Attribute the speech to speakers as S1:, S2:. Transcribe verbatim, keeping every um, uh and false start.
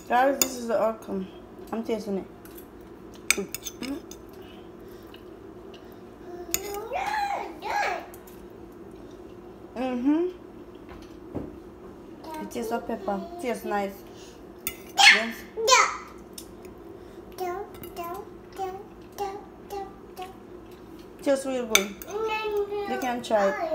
S1: Guys, this is the outcome. I'm tasting it. Mm. Mm-hmm. It tastes of pepper. It tastes nice. Yes. Tastes real good. You can try it.